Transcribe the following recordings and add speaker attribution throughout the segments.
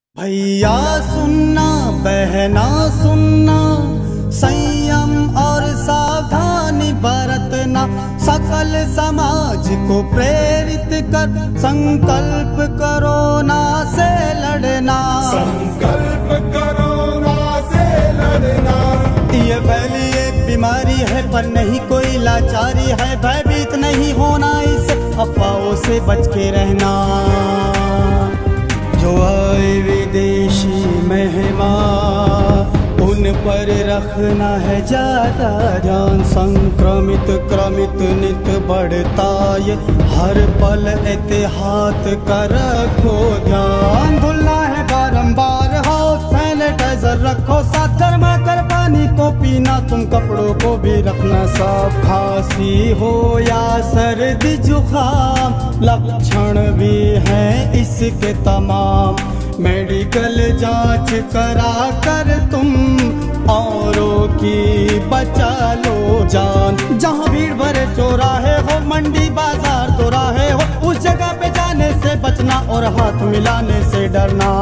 Speaker 1: भैया सुनना, बहना सुनना, संयम और सावधानी बरतना, सकल समाज को प्रेरित कर संकल्प कोरोना से लड़ना,
Speaker 2: संकल्प कोरोना से लड़ना।
Speaker 1: ये फैली एक बीमारी है पर नहीं कोई लाचारी है, भयभीत नहीं होना, इस अफवाहों से बच के रहना। जो आए विदेशी मेहमान उन पर रखना है ज्यादा ध्यान, संक्रमित क्रमित नित बढ़ता ये हर पल एहतियात का रखो ध्यान। धुलना है बारंबार, हाथ सैनिटाइजर रखो साथ, गर्मा कर पानी को पीना, तुम कपड़ों को भी रखना साफ। खांसी हो या सर्दी जुकाम लक्षण भी हैं इसके तमाम, मेडिकल जांच करा कर तुम औरों की बचा लो जान। जहाँ भीड़ भरे चौराहे हो, मंडी बाजार दोराहे हो, उस जगह पे जाने से बचना और हाथ मिलाने से डरना।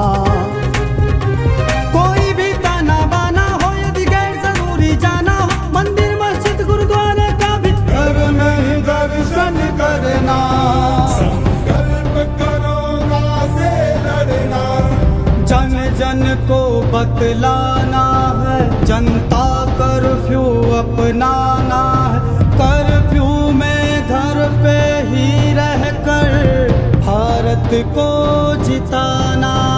Speaker 1: कोई भी ताना बाना हो, यदि गैर जरूरी जाना हो, मंदिर मस्जिद गुरुद्वारे का भी घर में ही दर्शन करना।
Speaker 2: संकल्प कोरोना से लड़ना।
Speaker 1: जन जन को बतलाना है, जनता कर्फ्यू अपनाना है, कर्फ्यू में घर पे ही रहकर भारत को जिताना।